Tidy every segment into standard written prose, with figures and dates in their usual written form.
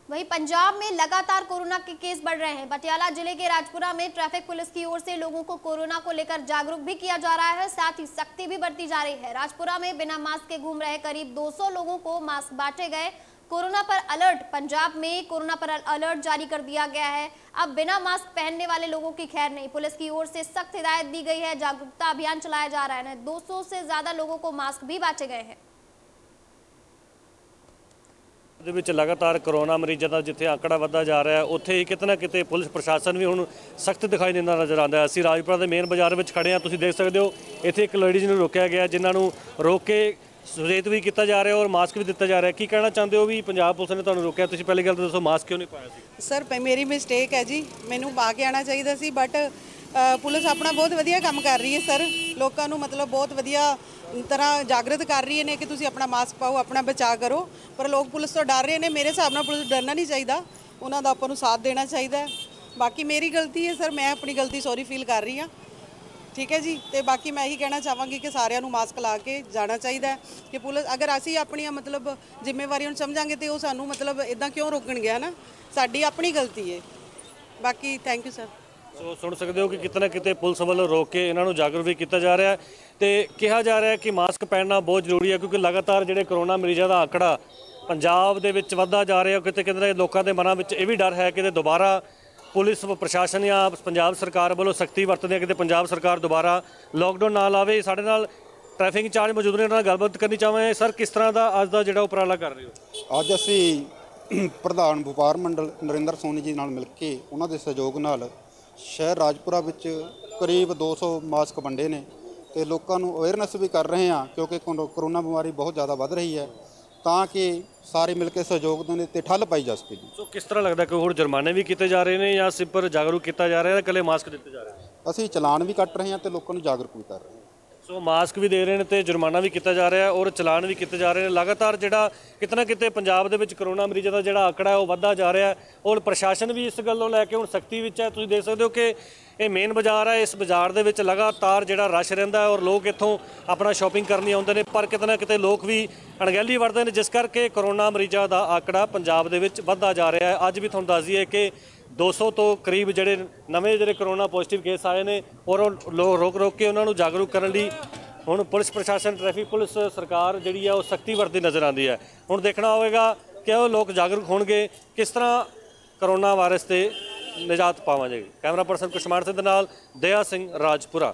वहीं पंजाब में लगातार कोरोना के केस बढ़ रहे हैं। पटियाला जिले के राजपुरा में ट्रैफिक पुलिस की ओर से लोगों को कोरोना को लेकर जागरूक भी किया जा रहा है, साथ ही सख्ती भी बढ़ती जा रही है। राजपुरा में बिना मास्क के घूम रहे करीब 200 लोगों को मास्क बांटे गए। कोरोना पर अलर्ट, पंजाब में कोरोना पर अलर्ट जारी कर दिया गया है। अब बिना मास्क पहनने वाले लोगों की खैर नहीं, पुलिस की ओर से सख्त हिदायत दी गई है। जागरूकता अभियान चलाया जा रहा है। 200 से ज्यादा लोगों को मास्क भी बांटे गए हैं। ਦੇ ਵਿੱਚ ਲਗਾਤਾਰ ਕੋਰੋਨਾ ਮਰੀਜ਼ਾਂ ਦਾ ਜਿੱਥੇ ਆંકੜਾ ਵੱਧਦਾ ਜਾ ਰਿਹਾ ਹੈ, ਉੱਥੇ ਹੀ ਕਿਤੇ ਨਾ ਕਿਤੇ ਪੁਲਿਸ ਪ੍ਰਸ਼ਾਸਨ ਵੀ ਹੁਣ ਸਖਤ ਦਿਖਾਈ ਦਿੰਦਾ ਨਜ਼ਰ ਆਉਂਦਾ ਹੈ। ਅਸੀਂ ਰਾਜਪੁਰਾ ਦੇ ਮੇਨ ਬਾਜ਼ਾਰ ਵਿੱਚ ਖੜੇ ਹਾਂ, ਤੁਸੀਂ ਦੇਖ ਸਕਦੇ ਹੋ ਇੱਥੇ ਇੱਕ ਲੇਡੀਜ਼ ਨੂੰ ਰੋਕਿਆ ਗਿਆ, ਜਿਨ੍ਹਾਂ ਨੂੰ ਰੋਕ ਕੇ ਸੁਚੇਤ ਵੀ ਕੀਤਾ ਜਾ ਰਿਹਾ ਔਰ ਮਾਸਕ ਵੀ ਦਿੱਤਾ ਜਾ ਰਿਹਾ। ਕੀ ਕਹਿਣਾ ਚਾਹੁੰਦੇ ਹੋ ਵੀ ਪੰਜਾਬ ਪੁਲਿਸ ਨੇ ਤੁਹਾਨੂੰ ਰੋਕਿਆ, ਤੁਸੀਂ ਪਹਿਲੀ ਗੱਲ ਤਾਂ ਦੱਸੋ ਮਾਸਕ ਕਿਉਂ ਨਹੀਂ ਪਾਇਆ ਸੀ? ਸਰ ਮੇਰੀ ਮਿਸਟੇਕ ਹੈ ਜੀ, ਮੈਨੂੰ ਪਾ ਕੇ ਆਉਣਾ ਚਾਹੀਦਾ ਸੀ, ਬਟ ਪੁਲਿਸ ਆਪਣਾ ਬਹੁਤ ਵਧੀਆ ਕੰਮ ਕਰ ਰਹੀ ਹੈ ਸਰ। ਲੋਕਾਂ ਨੂੰ ਮਤਲਬ ਬਹੁਤ ਵਧੀਆ ਤਰ੍ਹਾਂ ਜਾਗਰਤ ਕਰ ਰਹੀ ਨੇ ਕਿ ਤੁਸੀਂ ਆਪਣਾ ਮਾਸਕ ਪਾਓ, ਆਪਣਾ ਬਚਾਅ ਕਰੋ, ਪਰ ਲੋਕ ਪੁਲਿਸ ਤੋਂ ਡਰ ਰਹੇ ਨੇ। ਮੇਰੇ ਹਿਸਾਬ ਨਾਲ ਪੁਲਿਸ ਡਰਨਾ ਨਹੀਂ ਚਾਹੀਦਾ, ਉਹਨਾਂ ਦਾ ਆਪਾਂ ਨੂੰ ਸਾਥ ਦੇਣਾ ਚਾਹੀਦਾ। ਬਾਕੀ ਮੇਰੀ ਗਲਤੀ ਹੈ ਸਰ, ਮੈਂ ਆਪਣੀ ਗਲਤੀ ਸੌਰੀ ਫੀਲ ਕਰ ਰਹੀ ਹਾਂ, ਠੀਕ ਹੈ ਜੀ। ਤੇ ਬਾਕੀ ਮੈਂ ਇਹੀ ਕਹਿਣਾ ਚਾਹਾਂਗੀ ਕਿ ਸਾਰਿਆਂ ਨੂੰ ਮਾਸਕ ਲਾ ਕੇ ਜਾਣਾ ਚਾਹੀਦਾ ਕਿ ਪੁਲਿਸ ਅਗਰ ਅਸੀਂ ਆਪਣੀਆਂ ਮਤਲਬ ਜ਼ਿੰਮੇਵਾਰੀਆਂ ਨੂੰ ਸਮਝਾਂਗੇ ਤੇ ਉਹ ਸਾਨੂੰ ਮਤਲਬ ਇਦਾਂ ਕਿਉਂ ਰੋਕਣਗੇ, ਹੈ ਨਾ, ਸਾਡੀ ਆਪਣੀ ਗਲਤੀ ਹੈ। ਬਾਕੀ ਥੈਂਕ ਯੂ ਸਰ। ਸੋ ਸੁਣ ਸਕਦੇ ਹੋ ਕਿ ਕਿਤੇ ਨਾ ਕਿਤੇ ਪੁਲਿਸ ਵੱਲੋਂ ਰੋਕ ਕੇ ਇਹਨਾਂ ਨੂੰ ਜਾਗਰੂਕ ਵੀ ਕੀਤਾ ਜਾ ਰਿਹਾ ਹੈ ਤੇ ਕਿਹਾ ਜਾ ਰਿਹਾ ਹੈ ਕਿ ਮਾਸਕ ਪਹਿਨਣਾ ਬਹੁਤ ਜ਼ਰੂਰੀ ਹੈ, ਕਿਉਂਕਿ ਲਗਾਤਾਰ ਜਿਹੜੇ ਕੋਰੋਨਾ ਮਰੀਜ਼ਾਂ ਦਾ ਆંકੜਾ ਪੰਜਾਬ ਦੇ ਵਿੱਚ ਵੱਧਦਾ ਜਾ ਰਿਹਾ। ਕਿਤੇ ਕਿਤੇ ਲੋਕਾਂ ਦੇ ਮਨਾਂ ਵਿੱਚ ਇਹ ਵੀ ਡਰ ਹੈ ਕਿ ਦੁਬਾਰਾ ਪੁਲਿਸ ਪ੍ਰਸ਼ਾਸਨ ਜਾਂ ਪੰਜਾਬ ਸਰਕਾਰ ਵੱਲੋਂ ਸਖਤੀ ਵਰਤਦੇ ਕਿਤੇ ਪੰਜਾਬ ਸਰਕਾਰ ਦੁਬਾਰਾ ਲੋਕਡਾਊਨ ਨਾ ਲਾਵੇ। ਸਾਡੇ ਨਾਲ ਟ੍ਰੈਫਿਕ ਇੰਚਾਰਜ ਮੌਜੂਦ ਨੇ, ਉਹਨਾਂ ਨਾਲ ਗੱਲਬਾਤ ਕਰਨੀ ਚਾਹਾਂਗੇ। ਸਰ, ਕਿਸ ਤਰ੍ਹਾਂ ਦਾ ਅੱਜ ਦਾ ਜਿਹੜਾ ਉਪਰਾਲਾ ਕਰ ਰਹੇ ਹੋ? ਅੱਜ ਅਸੀਂ ਪ੍ਰਧਾਨ ਵਪਾਰ ਮੰਡਲ ਨਰਿੰਦਰ ਸੋਨੀ ਜੀ ਨਾਲ ਮਿਲ ਕੇ ਉਹਨਾਂ ਦੇ ਸਹਿਯੋਗ ਨਾਲ ਸ਼ਹਿਰ ਰਾਜਪੁਰਾ ਵਿੱਚ ਕਰੀਬ 200 ਮਾਸਕ ਵੰਡੇ ਨੇ ਤੇ ਲੋਕਾਂ ਨੂੰ ਅਵੇਅਰਨੈਸ ਵੀ ਕਰ ਰਹੇ ਹਾਂ, ਕਿਉਂਕਿ ਕੋਰੋਨਾ ਬਿਮਾਰੀ ਬਹੁਤ ਜ਼ਿਆਦਾ ਵੱਧ ਰਹੀ ਹੈ, ਤਾਂ ਕਿ ਸਾਰੇ ਮਿਲ ਕੇ ਸਹਿਯੋਗ ਦੇਣ ਤੇ ਠੱਲ ਪਾਈ ਜਾ ਸਕੇ। ਸੋ ਕਿਸ ਤਰ੍ਹਾਂ ਲੱਗਦਾ ਕਿ ਹੋਰ ਜੁਰਮਾਨੇ ਵੀ ਕੀਤੇ ਜਾ ਰਹੇ ਨੇ ਜਾਂ ਸਿਰਫ ਜਾਗਰੂਕ ਕੀਤਾ ਜਾ ਰਿਹਾ ਹੈ, ਇਕੱਲੇ ਮਾਸਕ ਦਿੱਤੇ ਜਾ ਰਹੇ ਨੇ? ਅਸੀਂ ਚਲਾਨ ਵੀ ਕੱਟ ਰਹੇ ਹਾਂ ਤੇ ਲੋਕਾਂ ਨੂੰ ਜਾਗਰੂਕ ਵੀ ਕਰ ਰਹੇ ਹਾਂ। ਸੋ ਮਾਸਕ ਵੀ ਦੇ ਰਹੇ ਨੇ ਤੇ ਜੁਰਮਾਨਾ ਵੀ ਕੀਤਾ ਜਾ ਰਿਹਾ ਹੈ ਔਰ ਚਲਾਨ ਵੀ ਕੀਤੇ ਜਾ ਰਹੇ ਨੇ। ਲਗਾਤਾਰ ਜਿਹੜਾ ਕਿਤੇ ਨਾ ਕਿਤੇ ਪੰਜਾਬ ਦੇ ਵਿੱਚ ਕੋਰੋਨਾ ਮਰੀਜ਼ਾਂ ਦਾ ਜਿਹੜਾ ਆંકੜਾ ਹੈ ਉਹ ਵੱਧਦਾ ਜਾ ਰਿਹਾ ਹੈ ਔਰ ਪ੍ਰਸ਼ਾਸਨ ਵੀ ਇਸ ਗੱਲੋਂ ਲੈ ਕੇ ਹੁਣ ਸਖਤੀ ਵਿੱਚ ਹੈ। ਤੁਸੀਂ ਦੇਖ ਸਕਦੇ ਹੋ ਕਿ ਇਹ ਮੇਨ ਬਾਜ਼ਾਰ ਹੈ, ਇਸ ਬਾਜ਼ਾਰ ਦੇ ਵਿੱਚ ਲਗਾਤਾਰ ਜਿਹੜਾ ਰਸ਼ ਰਹਿੰਦਾ ਹੈ ਔਰ ਲੋਕ ਇੱਥੋਂ ਆਪਣਾ ਸ਼ਾਪਿੰਗ ਕਰਨੀ ਆਉਂਦੇ ਨੇ, ਪਰ ਕਿਤੇ ਨਾ ਕਿਤੇ ਲੋਕ ਵੀ ਅਣਗਹਿਲੀ ਵਰਤਦੇ ਨੇ, ਜਿਸ ਕਰਕੇ ਕੋਰੋਨਾ ਮਰੀਜ਼ਾਂ ਦਾ ਆંકੜਾ ਪੰਜਾਬ ਦੇ ਵਿੱਚ ਵੱਧਦਾ ਜਾ ਰਿਹਾ ਹੈ। ਅੱਜ ਵੀ ਤੁਹਾਨੂੰ ਦੱਸ ਦਈਏ ਕਿ 200 ਤੋਂ ਕਰੀਬ ਜਿਹੜੇ ਨਵੇਂ ਕੋਰੋਨਾ ਪੋਜ਼ਿਟਿਵ ਕੇਸ ਆਏ ਨੇ ਔਰ ਉਹ ਲੋਕ ਰੋਕ ਕੇ ਉਹਨਾਂ ਨੂੰ ਜਾਗਰੂਕ ਕਰਨ ਲਈ ਹੁਣ ਪੁਲਿਸ ਪ੍ਰਸ਼ਾਸਨ, ਟ੍ਰੈਫਿਕ ਪੁਲਿਸ, ਸਰਕਾਰ ਜਿਹੜੀ ਹੈ ਉਹ ਸਖਤੀ ਵਰਤਦੀ ਨਜ਼ਰ ਆਉਂਦੀ ਹੈ। ਹੁਣ ਦੇਖਣਾ ਹੋਵੇਗਾ ਕਿ ਉਹ ਲੋਕ ਜਾਗਰੂਕ ਹੋਣਗੇ, ਕਿਸ ਤਰ੍ਹਾਂ ਕੋਰੋਨਾ ਵਾਇਰਸ ਤੇ ਨਿਜਾਤ ਪਾਵਾਂਗੇ। ਕੈਮਰਾ ਪਰਸਨ ਕੁਸ਼ਮਾਨ ਸਿੰਘ ਦੇ ਨਾਲ ਦਇਆ ਸਿੰਘ, ਰਾਜਪੁਰਾ।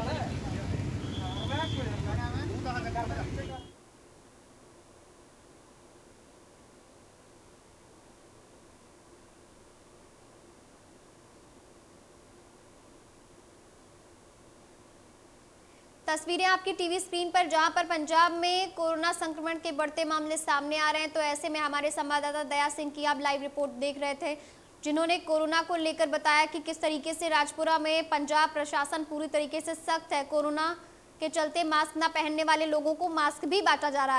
तस्वीरें आपकी टीवी स्क्रीन पर, जहां पर पंजाब में कोरोना संक्रमण के बढ़ते मामले सामने आ रहे हैं। तो ऐसे में हमारे संवाददाता दया सिंह की आप लाइव रिपोर्ट देख रहे थे, जिन्होंने कोरोना को लेकर बताया कि किस तरीके से राजपुरा में पंजाब प्रशासन पूरी तरीके से सख्त है। कोरोना के चलते मास्क न पहनने वाले लोगों को मास्क भी बांटा जा रहा है।